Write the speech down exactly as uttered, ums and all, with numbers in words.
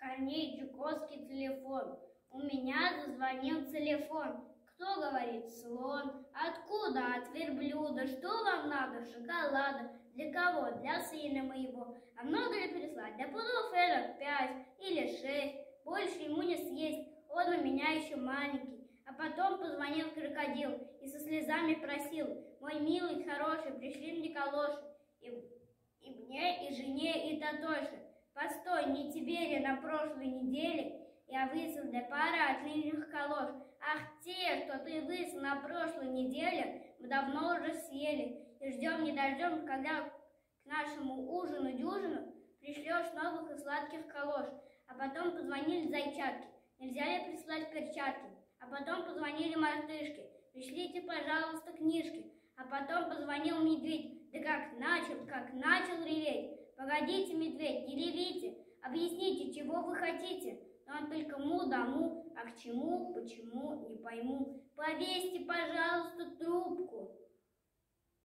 Корней Чуковский телефон. У меня зазвонил телефон. Кто говорит? Слон. Откуда? От верблюда. Что вам надо? Шоколада. Для кого? Для сына моего. А много ли прислать? Да пудов это пять или шесть. Больше ему не съесть. Он у меня еще маленький. А потом позвонил крокодил и со слезами просил: мой милый, хороший, пришли мне калоши. И, и мне, и жене, и Татоше. Постой, не тебе ли на прошлой неделе я выслал для пары отличных калош? Ах, те, что ты выслал на прошлой неделе, мы давно уже съели. И ждем не дождем, когда к нашему ужину-дюжину пришлешь новых и сладких калош. А потом позвонили зайчатки: нельзя ли прислать перчатки? А потом позвонили мартышки: пришлите, пожалуйста, книжки. А потом позвонил медведь, да как начал, как начал реветь. Погодите, медведь, не ревите, объясните, чего вы хотите. Но он только му да му, а к чему, почему, не пойму. Повесьте, пожалуйста, трубку.